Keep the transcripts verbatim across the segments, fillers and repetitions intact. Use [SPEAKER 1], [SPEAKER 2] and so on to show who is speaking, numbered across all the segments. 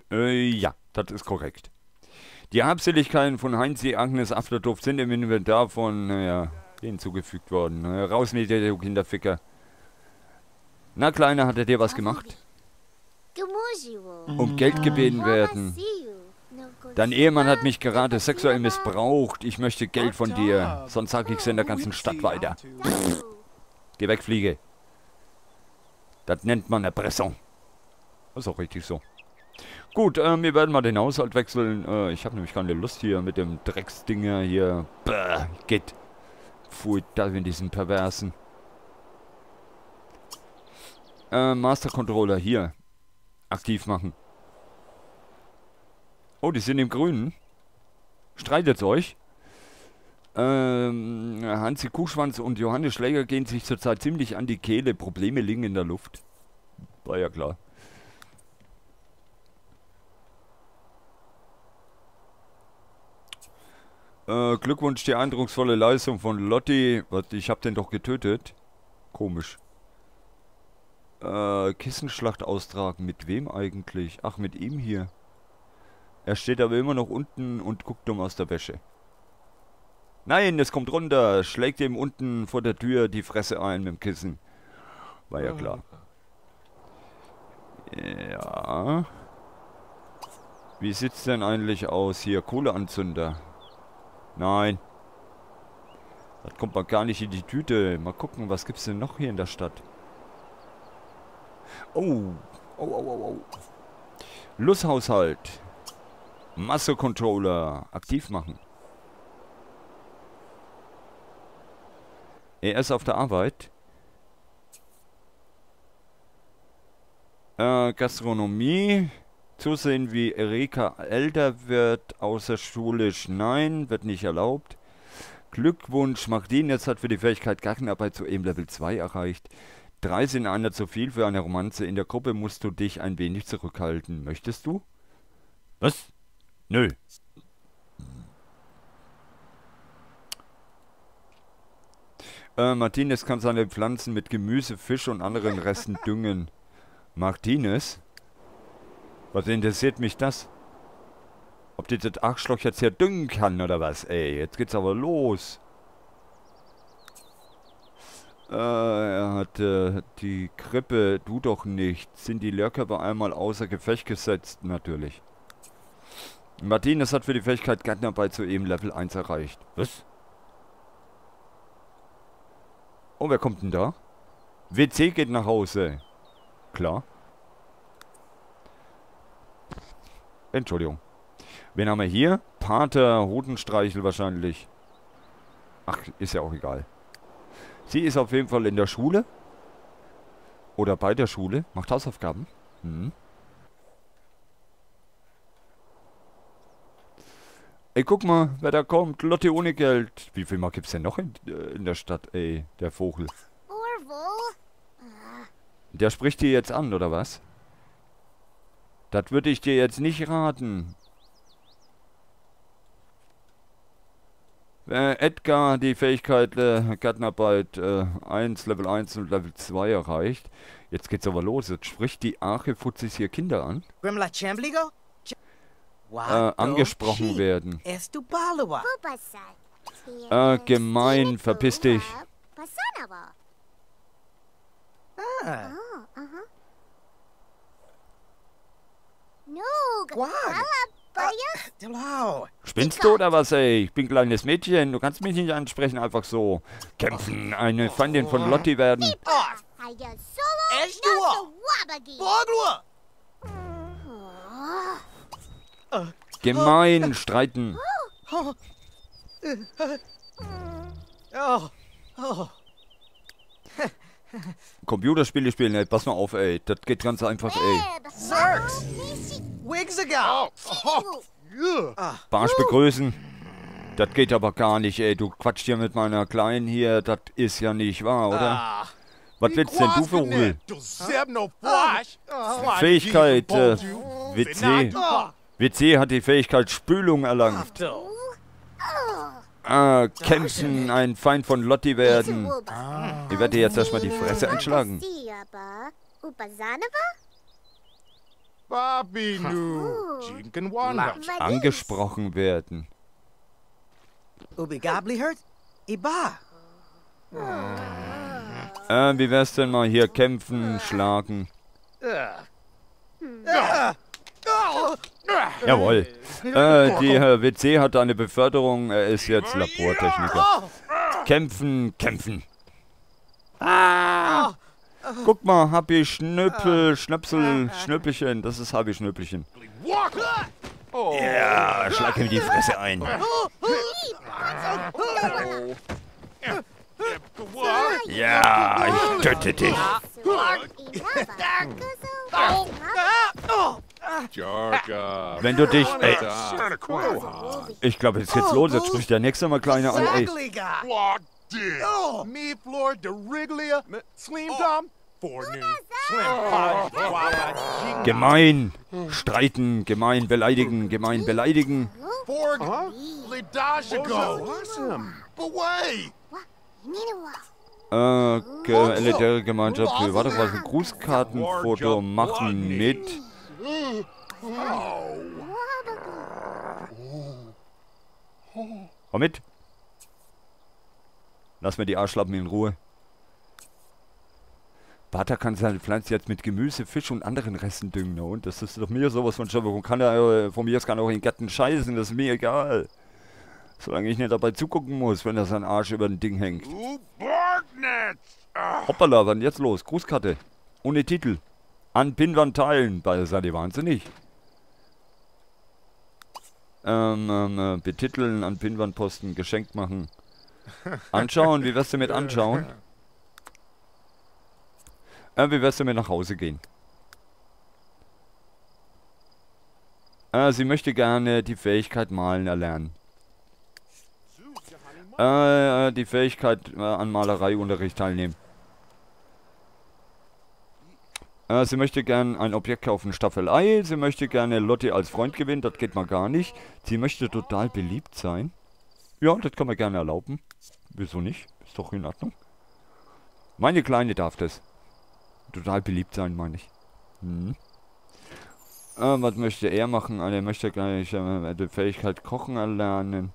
[SPEAKER 1] Äh, ja, das ist korrekt. Die Habseligkeiten von Heinzi Agnes Afterduft sind im Inventar von, naja, hinzugefügt worden. Naja, raus mit dir, du Kinderficker. Na, Kleiner, hat er dir was gemacht? Um Geld gebeten werden. Dein Ehemann hat mich gerade sexuell missbraucht. Ich möchte Geld von dir. Sonst sag ich's in der ganzen Stadt weiter. Geh weg, Fliege. Das nennt man Erpressung. Das ist auch richtig so. Gut, äh, wir werden mal den Haushalt wechseln. Äh, ich habe nämlich keine Lust hier mit dem Drecksdinger hier. Bäh, geht. Pfui, da in diesen Perversen. Äh, Master Controller hier. Aktiv machen. Oh, die sind im Grünen. Streitet euch. Ähm, Hansi Kuhschwanz und Johannes Schläger gehen sich zurzeit ziemlich an die Kehle. Probleme liegen in der Luft. War ja klar. Äh, Glückwunsch, die eindrucksvolle Leistung von Lotti. Was, ich hab den doch getötet. Komisch. Äh, Kissenschlacht austragen. Mit wem eigentlich? Ach, mit ihm hier. Er steht aber immer noch unten und guckt dumm aus der Wäsche. Nein, es kommt runter. Schlägt ihm unten vor der Tür die Fresse ein mit dem Kissen. War ja klar. Ja. Wie sieht's denn eigentlich aus hier? Kohleanzünder. Nein. Das kommt mal gar nicht in die Tüte. Mal gucken, was gibt's denn noch hier in der Stadt? Oh. Oh, oh, oh, oh. Lusshaushalt. Master Controller. Aktiv machen. Er ist auf der Arbeit. Äh, Gastronomie. Zusehen, wie Erika älter wird. Außerschulisch nein. Wird nicht erlaubt. Glückwunsch. Martin jetzt hat für die Fähigkeit Gartenarbeit zu E M Level zwei erreicht. Drei sind einer zu viel für eine Romanze. In der Gruppe musst du dich ein wenig zurückhalten. Möchtest du? Was? Nö. Äh, Martinez kann seine Pflanzen mit Gemüse, Fisch und anderen Resten düngen. Martinez? Was interessiert mich das? Ob dieses Arschloch jetzt hier düngen kann oder was? Ey, jetzt geht's aber los. Äh, er hat äh, die Krippe, du doch nicht. Sind die Lehrkörper einmal außer Gefecht gesetzt? Natürlich. Martinez hat für die Fähigkeit Gartenarbeit zu eben Level eins erreicht. Was? Oh, wer kommt denn da? W C geht nach Hause. Klar. Entschuldigung. Wen haben wir hier? Pater Hodenstreichel wahrscheinlich. Ach, ist ja auch egal. Sie ist auf jeden Fall in der Schule. Oder bei der Schule. Macht Hausaufgaben. Hm. Ey, guck mal, wer da kommt. Lotte ohne Geld. Wie viel Mal gibt's denn noch in, äh, in der Stadt, ey, der Vogel? Der spricht dir jetzt an, oder was? Das würde ich dir jetzt nicht raten. Äh, Edgar die Fähigkeit äh, Gartenarbeit äh, eins, Level eins und Level zwei erreicht. Jetzt geht's aber los. Jetzt spricht die Arche Futzis hier Kinder an. Äh, angesprochen werden. Äh, gemein, verpiss dich. Spinnst du oder was, ey? Ich bin ein kleines Mädchen. Du kannst mich nicht ansprechen, einfach so. Kämpfen, eine Feindin von Lotti werden. Gemein, streiten. Computerspiele spielen, ey. Pass mal auf, ey. Das geht ganz einfach, ey. Barsch begrüßen. Das geht aber gar nicht, ey. Du quatschst hier mit meiner Kleinen hier. Das ist ja nicht wahr, oder? Was willst denn du für Ruhe? Fähigkeit, äh, W C. W C hat die Fähigkeit Spülung erlangt. Ah, kämpfen, ein Feind von Lotti werden. Ich werde dir jetzt erstmal die Fresse einschlagen. Angesprochen werden. Äh, wie wär's denn mal hier kämpfen, schlagen? Jawohl. Äh, die Herr W C hat eine Beförderung, er ist jetzt Labortechniker. Kämpfen, kämpfen. Ah! Guck mal, hab ich Schnöppel, Schnöpsel, Schnöppelchen, das ist hab ich Schnöppelchen. Ja, schlag ihm die Fresse ein. Ja, ich töte dich. Wenn du dich... Ey, ich glaube, jetzt geht's los. Jetzt spricht der nächste mal kleiner an. Ey. Gemein. Streiten, gemein, beleidigen, gemein, beleidigen. Äh, ge elitäre Gemeinschaft will warte was ein Grußkartenfoto machen mit. Komm mit. Lass mir die Arschlappen in Ruhe. Bata kann seine Pflanze jetzt mit Gemüse, Fisch und anderen Resten düngen. Ne? Und das ist doch mir sowas von schon. Kann er, von mir aus kann er auch in den Garten scheißen, das ist mir egal. Solange ich nicht dabei zugucken muss, wenn er sein Arsch über den Ding hängt. Hoppala, was denn jetzt los? Grußkarte. Ohne Titel. An Pinnwand teilen. Seid ihr wahnsinnig? Ähm, ähm, äh, betiteln, an Pinnwand posten, geschenkt machen. Anschauen, wie wär's denn mit anschauen? Äh, wie wär's denn mit nach Hause gehen? Äh, sie möchte gerne die Fähigkeit malen erlernen. Äh, die Fähigkeit äh, an Malereiunterricht teilnehmen. Äh, sie möchte gerne ein Objekt kaufen, Staffelei. Sie möchte gerne Lotti als Freund gewinnen, das geht mal gar nicht. Sie möchte total beliebt sein. Ja, das kann man gerne erlauben. Wieso nicht? Ist doch in Ordnung. Meine Kleine darf das. Total beliebt sein, meine ich. Hm. Äh, was möchte er machen? Er möchte gleich äh, die Fähigkeit Kochen erlernen.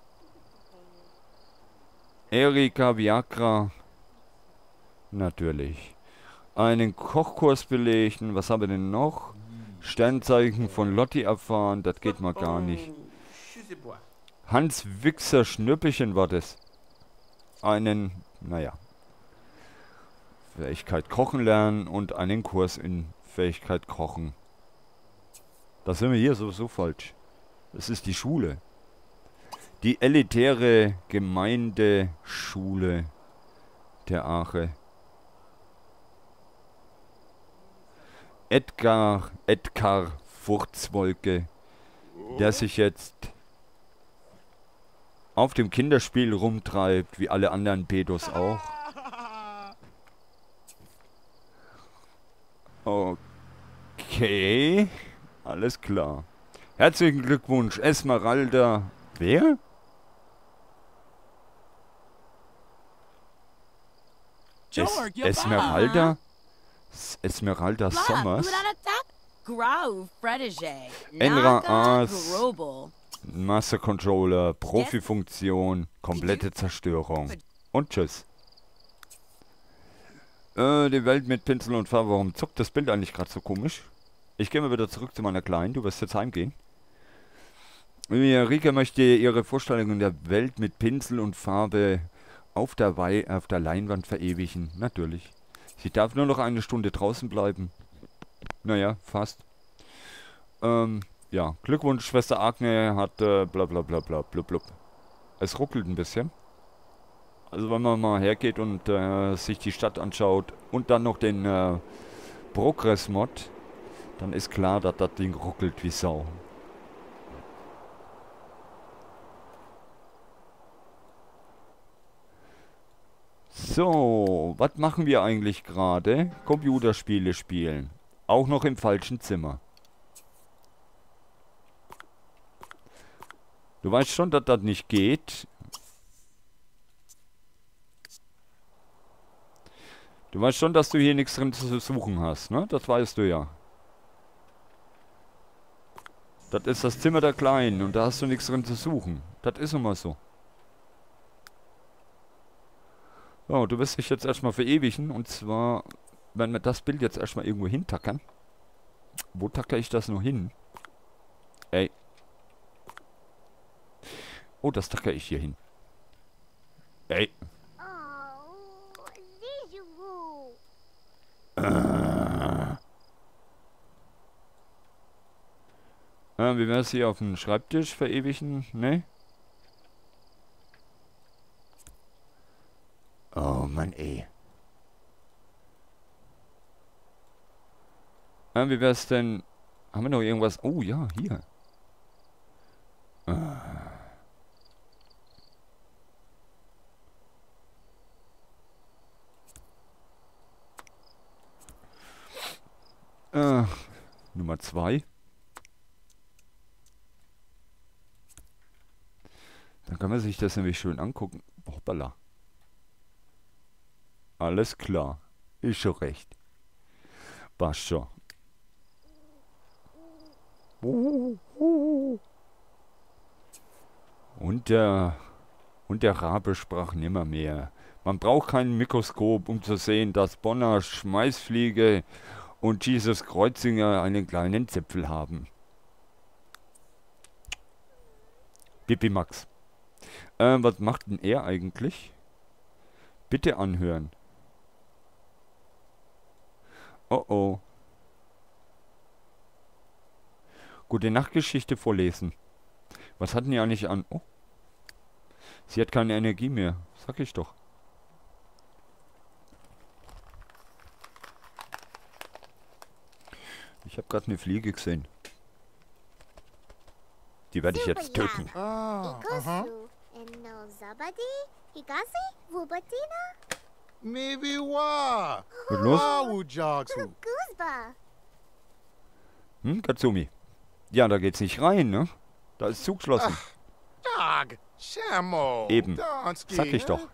[SPEAKER 1] Erika Viagra. Natürlich. Einen Kochkurs belegen. Was haben wir denn noch? Sternzeichen von Lotti erfahren. Das geht mal gar nicht. Hans Wichser Schnüppelchen war das. Einen, naja. Fähigkeit Kochen lernen und einen Kurs in Fähigkeit Kochen. Da sind wir hier sowieso falsch. Das ist die Schule. Die elitäre Gemeindeschule der Ache. Edgar, Edgar Furzwolke, der sich jetzt auf dem Kinderspiel rumtreibt, wie alle anderen Pedos auch. Okay, alles klar. Herzlichen Glückwunsch, Esmeralda. Wer? Es Esmeralda? Esmeralda Sommers? Enra Aas. Master Controller, Profifunktion, komplette Zerstörung. Und tschüss. Äh, die Welt mit Pinsel und Farbe. Warum zuckt das Bild eigentlich gerade so komisch? Ich gehe mal wieder zurück zu meiner Kleinen. Du wirst jetzt heimgehen. Rika möchte ihre Vorstellungen der Welt mit Pinsel und Farbe auf der, Wei auf der Leinwand verewigen. Natürlich. Sie darf nur noch eine Stunde draußen bleiben. Naja, fast. Ähm, ja. Glückwunsch, Schwester Agne hat äh, bla bla bla bla blub blub. Es ruckelt ein bisschen. Also wenn man mal hergeht und äh, sich die Stadt anschaut und dann noch den äh, Progress-Mod, dann ist klar, dass das Ding ruckelt wie Sau. So, was machen wir eigentlich gerade? Computerspiele spielen. Auch noch im falschen Zimmer. Du weißt schon, dass das nicht geht. Du weißt schon, dass du hier nichts drin zu suchen hast, ne? Das weißt du ja. Das ist das Zimmer der Kleinen und da hast du nichts drin zu suchen. Das ist immer so. So, du wirst dich jetzt erstmal verewigen und zwar, wenn wir das Bild jetzt erstmal irgendwo hintackern. Wo tacker ich das nur hin? Ey. Oh, das tacker ich hier hin. Ey. Äh. Äh, wie wäre es hier auf dem Schreibtisch verewigen? Ne? Oh Mann, ey. Äh, wie wäre es denn? Haben wir noch irgendwas? Oh ja, hier. Äh. Äh, Nummer zwei. Dann kann man sich das nämlich schön angucken. Hoppala. Alles klar. Ist schon recht. Passt schon. Und der, und der Rabe sprach nimmermehr. Man braucht kein Mikroskop, um zu sehen, dass Bonner Schmeißfliege und Jesus Kreuzinger einen kleinen Zipfel haben. Bibi Max. Äh, was macht denn er eigentlich? Bitte anhören. Oh oh. Gute Nachtgeschichte vorlesen. Was hatten die eigentlich an? Oh. Sie hat keine Energie mehr. Sag ich doch. Ich habe gerade eine Fliege gesehen. Die werde ich jetzt töten.
[SPEAKER 2] Oh, uh-huh. Maybe wa.
[SPEAKER 1] Was los? Hm, Katsumi. Ja, da geht's nicht rein, ne? Da ist zugeschlossen.
[SPEAKER 2] Dog, Shamo.
[SPEAKER 1] Eben. Sag ich doch.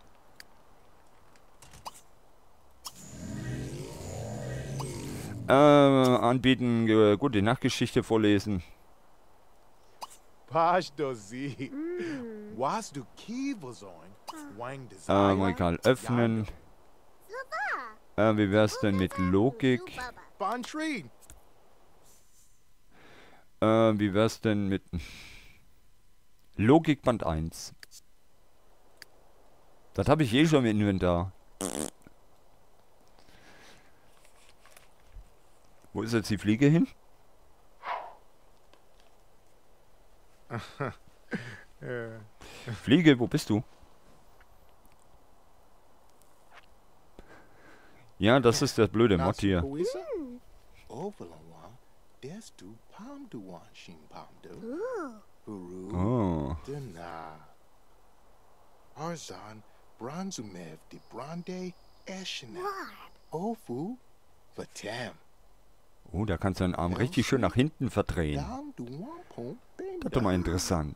[SPEAKER 1] Äh, anbieten, äh, gute Nachtgeschichte vorlesen. Ähm, Regal öffnen. Äh, wie wär's denn mit Logik? Äh, wie wär's denn mit Logik Band eins? Das habe ich eh schon im Inventar. Wo ist jetzt die Fliege hin? Fliege, wo bist du? Ja, das ist der blöde Mod hier. Oh. Oh, da kannst du deinen Arm richtig schön nach hinten verdrehen. Das ist doch mal interessant.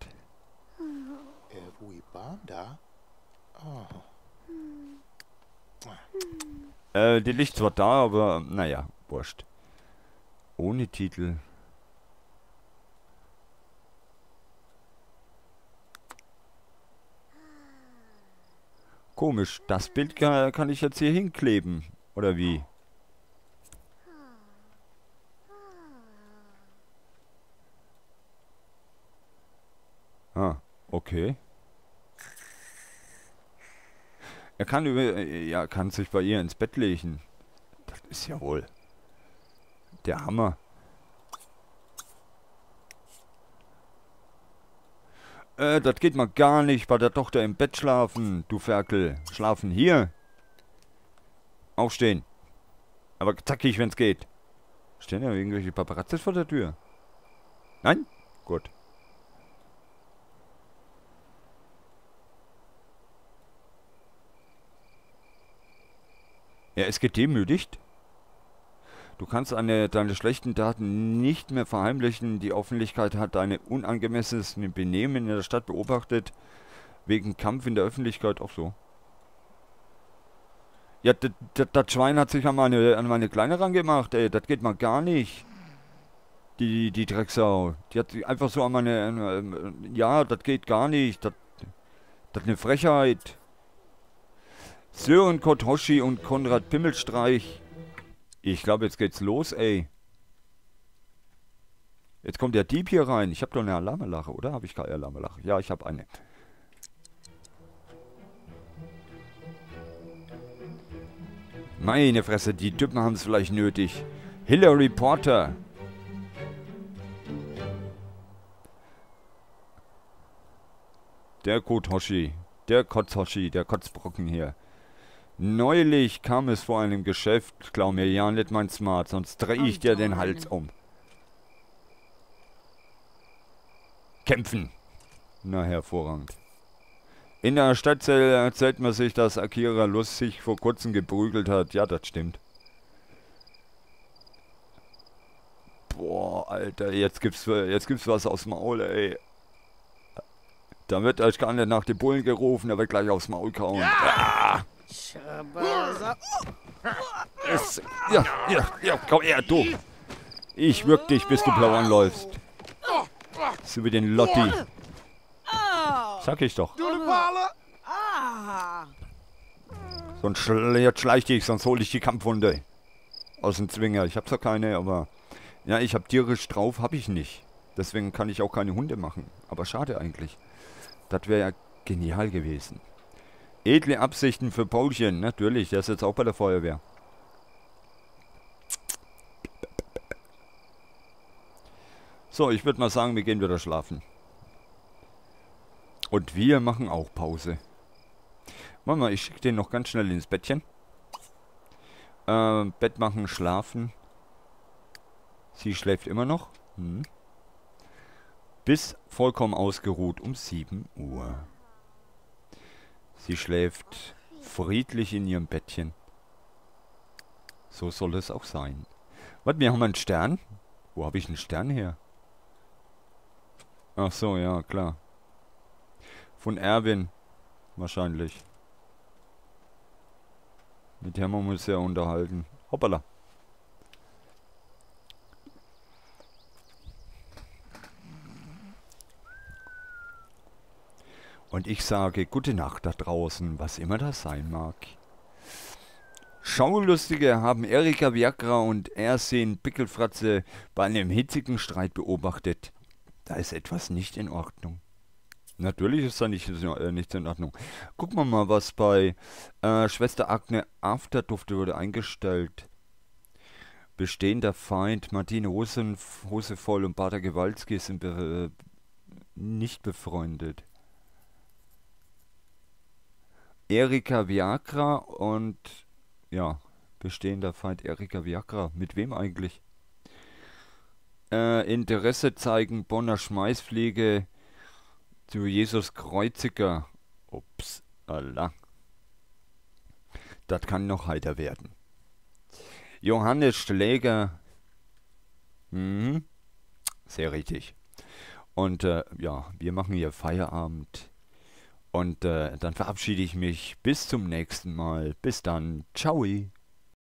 [SPEAKER 1] Äh, die liegt zwar da, aber naja, wurscht. Ohne Titel. Komisch, das Bild kann, kann ich jetzt hier hinkleben. Oder wie? Ah, okay. Er kann über, ja, kann sich bei ihr ins Bett legen. Das ist ja wohl der Hammer. Äh, das geht mal gar nicht, bei der Tochter im Bett schlafen, du Ferkel. Schlafen hier. Aufstehen. Aber zackig, wenn's geht. Stehen ja irgendwelche Paparazzis vor der Tür? Nein? Gut. Er ist gedemütigt. Du kannst eine, deine schlechten Daten nicht mehr verheimlichen. Die Öffentlichkeit hat deine unangemessenes Benehmen in der Stadt beobachtet. Wegen Kampf in der Öffentlichkeit auch so. Ja, das Schwein hat sich an meine, an meine Kleine rangemacht, ey. Das geht mal gar nicht. Die, die Drecksau. Die hat einfach so an meine... Äh, ja, das geht gar nicht. Das ist eine Frechheit. Sören Kotoshi und Konrad Pimmelstreich. Ich glaube, jetzt geht's los, ey. Jetzt kommt der Dieb hier rein. Ich habe doch eine Alarmanlage, oder? Habe ich keine Alarmanlage? Ja, ich habe eine. Meine Fresse, die Typen haben es vielleicht nötig. Hillary Porter. Der Kotoshi. Der Kotoshi, der Kotzbrocken hier. Neulich kam es vor einem Geschäft. Glaub mir, ja, nicht mein Smart, sonst drehe ich dir den Hals um. Kämpfen. Na, hervorragend. In der Stadtzelle erzählt man sich, dass Akira Lust sich vor kurzem geprügelt hat. Ja, das stimmt. Boah, Alter, jetzt gibt's, jetzt gibt's was aus dem Maul, ey. Da wird euch gar nicht nach den Bullen gerufen, der wird gleich aufs Maul kauen. Ja! Es, ja, ja, ja, komm her, du. Ich würg dich, bis du blau anläufst. So wie den Lotti. Sag ich doch. Sonst schle jetzt schleich dich, sonst hol ich die Kampfwunde. Aus dem Zwinger. Ich hab zwar keine, aber... Ja, ich hab tierisch drauf, hab ich nicht. Deswegen kann ich auch keine Hunde machen. Aber schade eigentlich. Das wäre ja genial gewesen. Edle Absichten für Paulchen. Natürlich, der ist jetzt auch bei der Feuerwehr. So, ich würde mal sagen, wir gehen wieder schlafen. Und wir machen auch Pause. Warte mal, ich schicke den noch ganz schnell ins Bettchen. Äh, Bett machen, schlafen. Sie schläft immer noch. Hm. Bis vollkommen ausgeruht um sieben Uhr. Sie schläft friedlich in ihrem Bettchen. So soll es auch sein. Warte, wir haben einen Stern. Wo habe ich einen Stern her? Ach so, ja, klar. Von Erwin. Wahrscheinlich. Mit der man muss ja unterhalten. Hoppala. Und ich sage gute Nacht da draußen, was immer das sein mag. Schaulustige haben Erika Viagra und Ersin Pickelfratze bei einem hitzigen Streit beobachtet. Da ist etwas nicht in Ordnung. Natürlich ist da nicht, äh, nichts in Ordnung. Gucken wir mal, was bei äh, Schwester Agne Afterdufte wurde eingestellt. Bestehender Feind, Martine Hosen, Hosevoll und Pater Gewalski sind be äh, nicht befreundet. Erika Viagra und, ja, bestehender Feind Erika Viagra. Mit wem eigentlich? Äh, Interesse zeigen Bonner Schmeißpflege zu Jesus Kreuziger. Ups, Allah. Das kann noch heiter werden. Johannes Schläger. Mhm. Sehr richtig. Und äh, ja, wir machen hier Feierabend. Und äh, dann verabschiede ich mich bis zum nächsten Mal. Bis dann. Ciao.